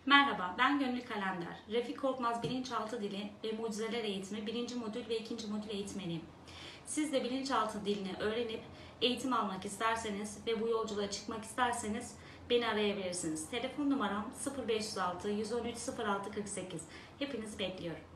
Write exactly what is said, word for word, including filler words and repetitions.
Merhaba, ben Gönül Kalender. Refik Korkmaz Bilinçaltı Dili ve Mucizeler Eğitimi birinci modül ve ikinci modül eğitmeniyim. Siz de bilinçaltı dilini öğrenip eğitim almak isterseniz ve bu yolculuğa çıkmak isterseniz beni arayabilirsiniz. Telefon numaram sıfır beş yüz altı yüz on üç sıfır altı kırk sekiz. Hepinizi bekliyorum.